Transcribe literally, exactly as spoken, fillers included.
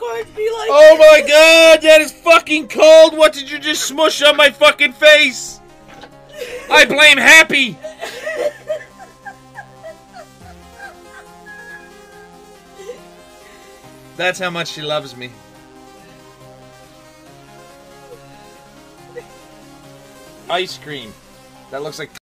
unicorns be like? Oh my god, that is fucking cold! What did you just smush on my fucking face? I blame Happy! That's how much she loves me. Ice cream. That looks like